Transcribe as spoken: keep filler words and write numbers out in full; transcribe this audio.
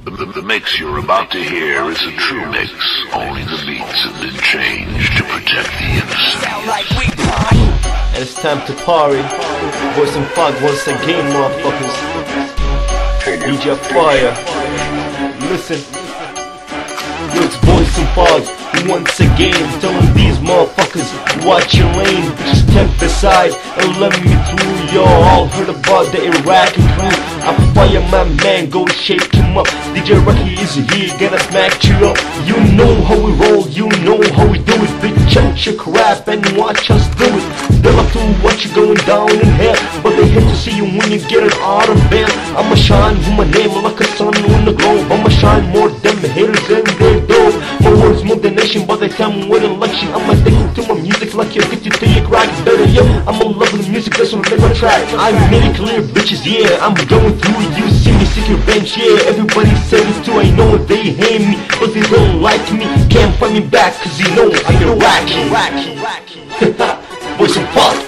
The, the, the mix you're about to hear is a true mix. Only the beats have been changed to protect the innocent. And it's time to party. Voice and fog once again, motherfuckers. Need your fire. Listen. It's voice and fog once again, telling these motherfuckers, watch your lane, just step aside and let me through. Y'all all heard about the iRAQi crew. I fire my man, go shake him up. D J iRAQi is here, gonna smack you up. You know how we roll, you know how we do it. Bitch out your crap and watch us do it. They love to watch you going down in hell, but they hate to see you when you get it out of bed. I'ma shine with my name like a sun on the globe. I'ma shine more than the haters and their dough. My words move the nation, but they come with election. I'm addicted to my music like you're addicted to your crack. Better yo, I'm in love with the music, that's what make my track. I made it clear, bitches, yeah, I'm going through. You see me sick your bench, yeah, everybody says it too. I know they hate me, but they don't like me. Can't find me back, cause you know I'm iRAQi. Voice and fuck.